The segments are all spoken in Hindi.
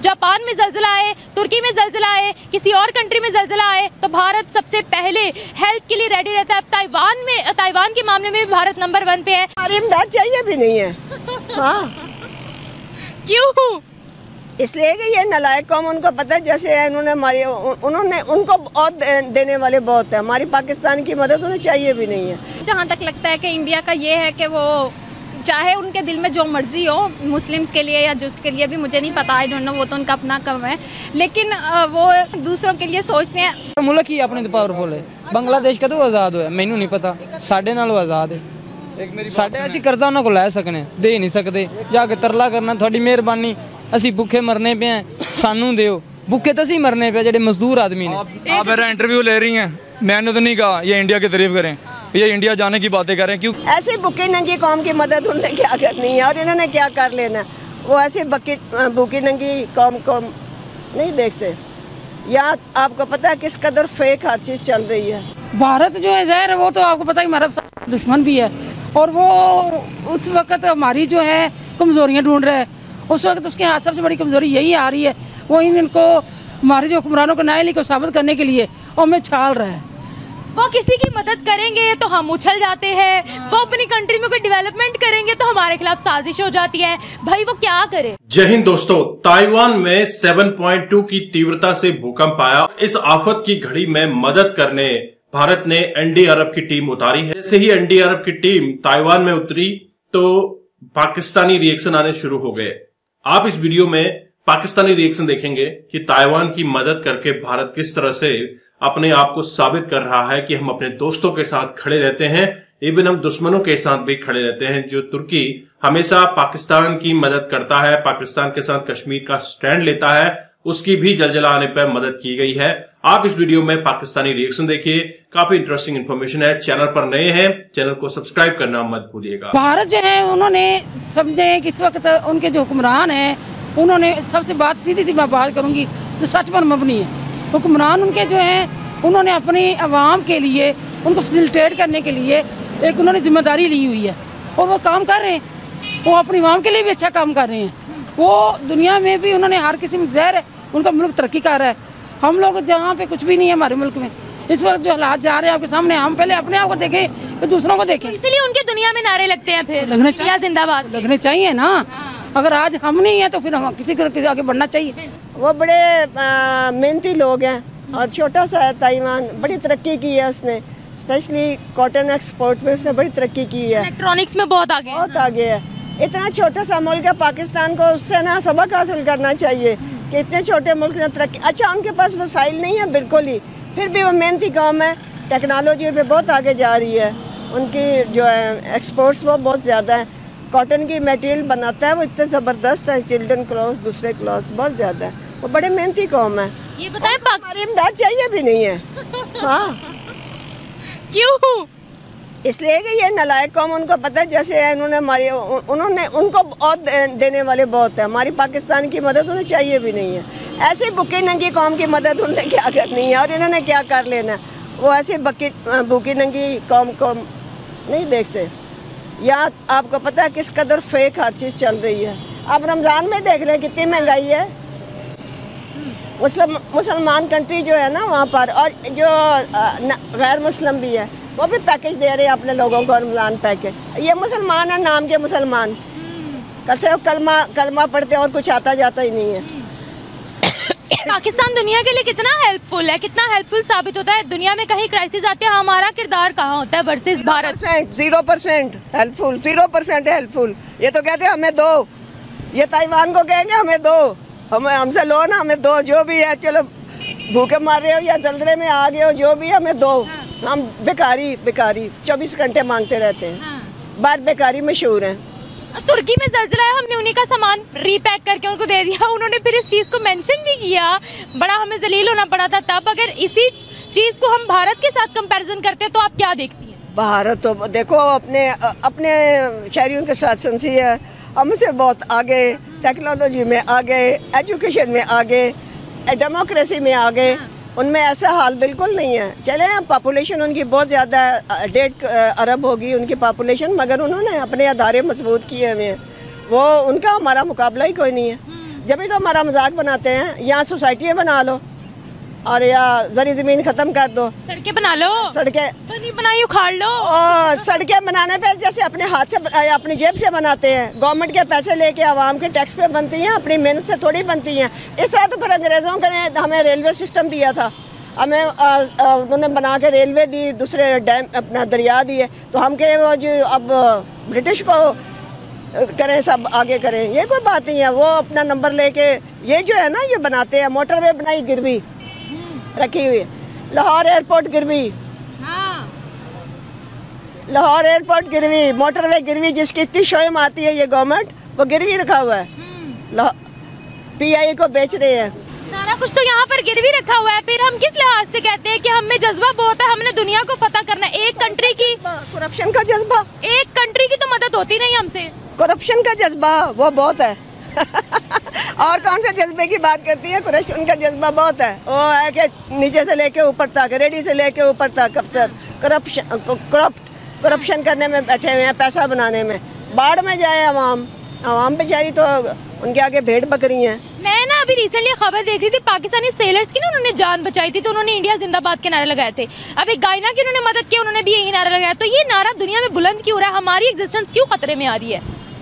जापान में जल्जला आए, तुर्की में जल्जला आए, किसी और कंट्री में जल्जला आए तो भारत सबसे पहले हेल्प के लिए रेडी रहता है। अब ताइवान के मामले में भी भारत नंबर 1 पे है। हमारी इमदाद चाहिए भी नहीं है। हाँ क्यों? इसलिए कि ये नालायक कौम, उनको पता है जैसे है उन्होंने उनको बहुत देने वाले बहुत है। हमारी पाकिस्तान की मदद उन्हें चाहिए भी नहीं है। जहाँ तक लगता है कि इंडिया का ये है कि वो चाहे उनके दिल में जो मर्जी हो, मुस्लिम्स के लिए या जिसके लिए भी मुझे नहीं पता, आई डोंट नो, वो तो उनका अपना कम है, लेकिन वो दूसरों के लिए सोचते हैं। मुल्क ही अपने पावरफुल है। बांग्लादेश कदों आज़ाद होया मैनू नहीं पता, साढ़े नालों आज़ाद है। साढ़े असीं कर्जा उन्हां कोल लै सकने, दे नहीं सकते, जाके तरला करना थोड़ी मेहरबानी, असीं भुखे मरने पे हैं, सानू दिओ। भुखे तो असीं मरने पे जेडे मजदूर आदमी ने। आप मेरा इंटरव्यू ले रही हैं, मैंने तो नहीं कहा ये इंडिया की तारीफ करें, ये इंडिया जाने की बातें करें। क्यों ऐसे भूखी नंगी कौम की मदद उन्होंने क्या करनी है और इन्होंने क्या कर लेना? वो ऐसे भूखी नंगी कौम को नहीं देखते। या आपको पता है किस कदर फेक हर चीज़ चल रही है। भारत जो है ज़ाहिर है वो तो आपको पता है हमारा दुश्मन भी है, और वो उस वक्त हमारी जो है कमज़ोरियाँ ढूंढ रहा है। उस वक्त उसके हाथ सबसे बड़ी कमज़ोरी यही आ रही है, वो इनको हमारे जो हुक्मरानों को नाअहली को साबित करने के लिए वो हमें छाल रहा है। वो किसी की मदद करेंगे तो हम उछल जाते हैं, वो अपनी कंट्री में कोई डेवलपमेंट करेंगे तो हमारे खिलाफ साजिश हो जाती है। भाई वो क्या करे? जय हिंद दोस्तों, ताइवान में 7.2 की तीव्रता से भूकंप आया। इस आफत की घड़ी में मदद करने भारत ने एनडीआरएफ की टीम उतारी है। जैसे ही एनडीआरएफ की टीम ताइवान में उतरी तो पाकिस्तानी रिएक्शन आने शुरू हो गए। आप इस वीडियो में पाकिस्तानी रिएक्शन देखेंगे कि ताइवान की मदद करके भारत किस तरह से अपने आप को साबित कर रहा है कि हम अपने दोस्तों के साथ खड़े रहते हैं, इवन हम दुश्मनों के साथ भी खड़े रहते हैं। जो तुर्की हमेशा पाकिस्तान की मदद करता है, पाकिस्तान के साथ कश्मीर का स्टैंड लेता है, उसकी भी जलजला आने पर मदद की गई है। आप इस वीडियो में पाकिस्तानी रिएक्शन देखिए, काफी इंटरेस्टिंग इन्फॉर्मेशन है। चैनल पर नए हैं, चैनल को सब्सक्राइब करना मत भूलिएगा। भारत जो है उन्होंने समझे कि इस वक्त उनके जो हुक्मरान है, उन्होंने सबसे बात सीधी सी मैं बात करूंगी जो सच पर मबनी है। हुक्मरान उनके जो हैं उन्होंने अपनी आवाम के लिए, उनको फैसिलिटेट करने के लिए एक उन्होंने जिम्मेदारी ली हुई है और वो काम कर रहे हैं। वो अपनी आवाम के लिए भी अच्छा काम कर रहे हैं। वो दुनिया में भी उन्होंने हर किसी में ज़ाहिर है उनका मुल्क तरक्की कर रहा है। हम लोग जहाँ पे कुछ भी नहीं है हमारे मुल्क में, इस वक्त जो हालात जा रहे हैं आपके सामने, हम पहले अपने आप को देखें फिर दूसरों को देखें। इसलिए उनके दुनिया में नारे लगते हैं, फिर लगने चाहिए, जिंदाबाद लगने चाहिए ना। अगर आज हम नहीं है तो फिर हम किसी को आगे बढ़ना चाहिए। वो बड़े मेहनती लोग हैं और छोटा सा है ताइवान, बड़ी तरक्की की है उसने, स्पेशली कॉटन एक्सपोर्ट में उसने बड़ी तरक्की की है। इलेक्ट्रॉनिक्स में बहुत आगे है। इतना छोटा सा मुल्क है पाकिस्तान को, उससे ना सबक हासिल करना चाहिए कि इतने छोटे मुल्क ने तरक्की। अच्छा उनके पास वसाइल नहीं है बिल्कुल ही, फिर भी वो मेहनती कौम है, टेक्नोलॉजी पे बहुत आगे जा रही है। उनकी जो है एक्सपोर्ट्स वो बहुत ज़्यादा है। कॉटन की मटेरियल बनाता है वो इतने ज़बरदस्त है, चिल्ड्रन क्लॉथ, दूसरे क्लॉथ बहुत ज़्यादा है। वो बड़े मेहनती कौम है। ये बताएं हमारी इमदाद चाहिए भी नहीं है। हाँ क्यों? इसलिए कि ये नालायक कौम, उनको पता है जैसे है उन्होंने उनको बहुत देने वाले बहुत है। हमारी पाकिस्तान की मदद उन्हें चाहिए भी नहीं है। ऐसे भूखी नंगी कौम की मदद उन्हें क्या करनी है और इन्होंने क्या कर लेना? वो ऐसे भूखी नंगी कौम को नहीं देखते। या आपको पता है किस कदर फेक हर चीज़ चल रही है। आप रमज़ान में देख रहे हैं कितनी महंगाई है। मुसलमान कंट्री जो है ना वहाँ पर, और जो गैर मुस्लिम भी है वो भी पैकेज दे रहे हैं अपने लोगों को, रमज़ान पैकेज। ये मुसलमान है नाम के मुसलमान, कैसे कलमा पढ़ते और कुछ आता जाता ही नहीं है। पाकिस्तान दुनिया के लिए कितना हेल्पफुल है, कितना हेल्पफुल साबित होता है। दुनिया में कहीं क्राइसिस आते हैं, हमारा किरदार कहाँ होता है वर्सेस भारत? 0% helpful, 0% helpful. ये तो कहते हैं हमें दो, ये ताइवान को कहेंगे हमें दो, हमसे लो ना, हमें दो, जो भी है, चलो भूखे मार रहे हो या जल्दरे में आ गए हो, जो भी हमें दो। हम बेकारी 24 घंटे मांगते रहते हैं। बाहर बेकारी मशहूर है। तुर्की में जल्जला है, हमने उन्हीं का सामान रीपैक करके उनको दे दिया। उन्होंने फिर इस चीज़ को मेंशन भी किया, बड़ा हमें जलील होना पड़ा था तब। अगर इसी चीज़ को हम भारत के साथ कंपैरिजन करते हैं तो आप क्या देखती हैं? भारत तो देखो अपने शहरियों के साथ संसी है, हमसे बहुत आगे, टेक्नोलॉजी में आगे, एजुकेशन में आगे, डेमोक्रेसी में आगे। उनमें ऐसा हाल बिल्कुल नहीं है। चले पॉपुलेशन उनकी बहुत ज़्यादा है, 1.5 अरब होगी उनकी पॉपुलेशन, मगर उन्होंने अपने अदारे मजबूत किए हुए हैं। वो उनका हमारा मुकाबला ही कोई नहीं है। जब भी तो हमारा मजाक बनाते हैं। यहाँ सोसाइटियाँ बना लो और या जरी ज़मीन ख़त्म कर दो, सड़कें बना लो, सड़कें बनी बनाई उखाड़ लो। और सड़कें बनाने पे जैसे अपने हाथ से अपनी जेब से बनाते हैं, गवर्नमेंट के पैसे लेके आवाम के टैक्स पे बनती हैं, अपनी मेहनत से थोड़ी बनती हैं। इस तरह तो फिर अंग्रेज़ों ने हमें रेलवे सिस्टम दिया था, हमें उन्होंने बना के रेलवे दी, दूसरे डैम अपना दरिया दिए, तो हम कहें वो जो अब ब्रिटिश को करें, सब आगे करें, ये कोई बात नहीं है। वो अपना नंबर लेके ये जो है ना ये बनाते हैं। मोटरवे बनाई गिरवी रखी हुई, लाहौर एयरपोर्ट गिरवी, लाहौर एयरपोर्ट गिरवी, मोटरवे गिरवी, जिसकी इतनी शोयम आती है ये गवर्नमेंट, वो गिरवी रखा हुआ है, PI को बेच रहे हैं। सारा कुछ तो यहाँ पर गिरवी रखा हुआ है। फिर हम किस लिहाज से कहते हैं कि हम में जज्बा बहुत है, हमने दुनिया को फतह करना है। एक कंट्री की करप्शन का जज्बा, एक कंट्री की तो मदद होती नहीं हमसे। करप्शन का जज्बा वो बहुत है। और कौन से जज्बे की बात करती है? करप्शन का जज्बा बहुत है। वो है कि नीचे से लेके ऊपर तक, रेडी से लेके ऊपर तक अफसर करप्शन करने में बैठे हुए हैं, पैसा बनाने में। बाढ़ में जाए आवाम बेचारी तो उनके आगे भेड़ बकरी हैं। मैं ना अभी रिसेंटली खबर देख रही थी, पाकिस्तानी सेलर्स की ना उन्होंने जान बचाई थी, तो उन्होंने इंडिया जिंदाबाद के नारे लगाए थे। अब एक गायना की उन्होंने मदद की, उन्होंने भी यही नारा लगाया। तो ये नारा दुनिया में बुलंद क्यों हो रहा है? हमारी एग्जिस्टेंस क्यों खतरे में आ रही है?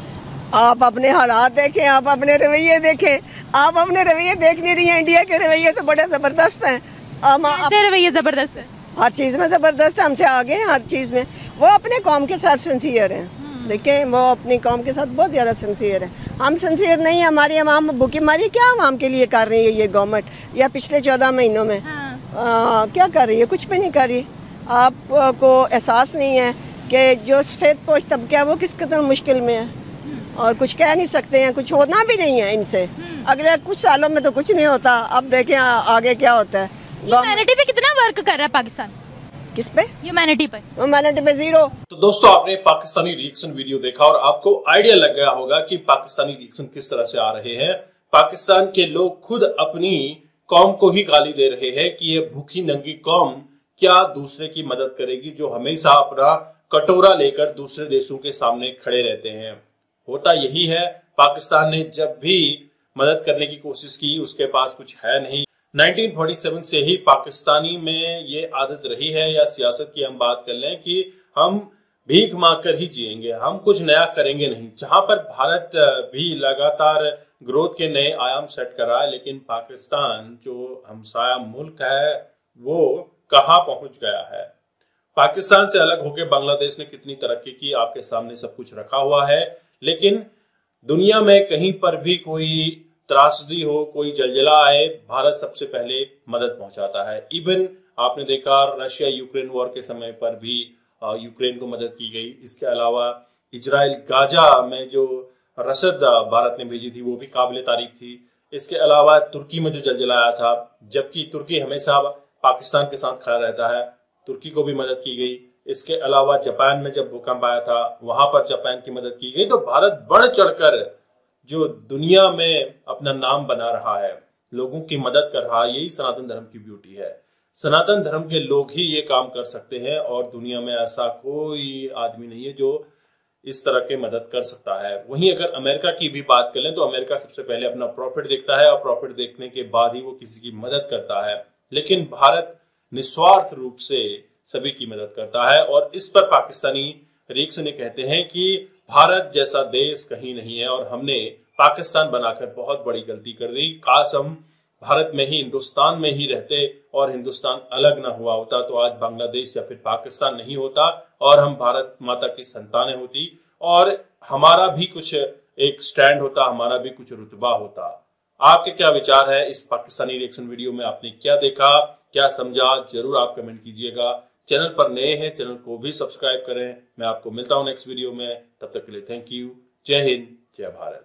आप अपने हालात देखें, आप अपने रवैये देखें। आप अपने रवैये देख नहीं रही हैं। इंडिया के रवैये तो बड़े ज़बरदस्त हैं। रवैये ज़बरदस्त है, हर चीज़ में ज़बरदस्त है, हमसे आगे हैं हर चीज़ में। वो अपने कौम के साथ सिंसियर हैं। देखें, वो अपनी कौम के साथ बहुत ज़्यादा सिंसियर है। हम सिंसियर नहीं है। हमारी अवाम भूखी मारी क्या अवाम के लिए कर रही है ये गवर्नमेंट, या पिछले 14 महीनों में क्या कर रही है? कुछ भी नहीं कर रही। आपको एहसास नहीं है कि जो सफ़ेद पोश तबका है वो किस कदर मुश्किल में है, और कुछ कह नहीं सकते हैं, कुछ होना भी नहीं है इनसे। अगले कुछ सालों में तो कुछ नहीं होता। अब देखें आगे क्या होता है। ह्यूमैनिटी पे कितना वर्क कर रहा है पाकिस्तान? किस पे? ह्यूमैनिटी पे। ह्यूमैनिटी पे जीरो। तो दोस्तों, आपने पाकिस्तानी रिएक्शन वीडियो देखा और आपको आइडिया लग गया होगा कि पाकिस्तानी रिएक्शन किस तरह से आ रहे हैं। पाकिस्तान के लोग खुद अपनी कौम को ही गाली दे रहे हैं कि ये भूखी नंगी कौम क्या दूसरे की मदद करेगी, जो हमेशा अपना कटोरा लेकर दूसरे देशों के सामने खड़े रहते हैं। होता यही है, पाकिस्तान ने जब भी मदद करने की कोशिश की उसके पास कुछ है नहीं। 1947 से ही पाकिस्तानी में ये आदत रही है, या सियासत की हम बात कर लें, कि हम भीख मांग कर ही जिएंगे, हम कुछ नया करेंगे नहीं। जहां पर भारत भी लगातार ग्रोथ के नए आयाम सेट कर रहा है, लेकिन पाकिस्तान जो हमसाया मुल्क है वो कहां पहुंच गया है। पाकिस्तान से अलग होकर बांग्लादेश ने कितनी तरक्की की, आपके सामने सब कुछ रखा हुआ है। लेकिन दुनिया में कहीं पर भी कोई त्रासदी हो, कोई जलजला आए, भारत सबसे पहले मदद पहुंचाता है। इवन आपने देखा रशिया यूक्रेन वॉर के समय पर भी यूक्रेन को मदद की गई। इसके अलावा इजराइल गाजा में जो रसद भारत ने भेजी थी वो भी काबिल तारीफ थी। इसके अलावा तुर्की में जो जलजला आया था, जबकि तुर्की हमेशा पाकिस्तान के साथ खड़ा रहता है, तुर्की को भी मदद की गई। इसके अलावा जापान में जब भूकंप आया था वहां पर जापान की मदद की गई। तो भारत बढ़ चढ़कर जो दुनिया में अपना नाम बना रहा है, लोगों की मदद कर रहा है, यही सनातन धर्म की ब्यूटी है। सनातन धर्म के लोग ही ये काम कर सकते हैं और दुनिया में ऐसा कोई आदमी नहीं है जो इस तरह के मदद कर सकता है। वहीं अगर अमेरिका की भी बात कर लें तो अमेरिका सबसे पहले अपना प्रॉफिट देखता है और प्रॉफिट देखने के बाद ही वो किसी की मदद करता है। लेकिन भारत निस्वार्थ रूप से सभी की मदद करता है और इस पर पाकिस्तानी रिएक्शन कहते हैं कि भारत जैसा देश कहीं नहीं है और हमने पाकिस्तान बनाकर बहुत बड़ी गलती कर दी। काश हम भारत में ही, हिंदुस्तान में ही रहते और हिंदुस्तान अलग ना हुआ होता तो आज बांग्लादेश या फिर पाकिस्तान नहीं होता और हम भारत माता की संतानें होती और हमारा भी कुछ एक स्टैंड होता, हमारा भी कुछ रुतबा होता। आपके क्या विचार है इस पाकिस्तानी रिएक्शन वीडियो में? आपने क्या देखा, क्या समझा, जरूर आप कमेंट कीजिएगा। चैनल पर नए हैं, चैनल को भी सब्सक्राइब करें। मैं आपको मिलता हूं नेक्स्ट वीडियो में, तब तक के लिए थैंक यू। जय हिंद, जय भारत।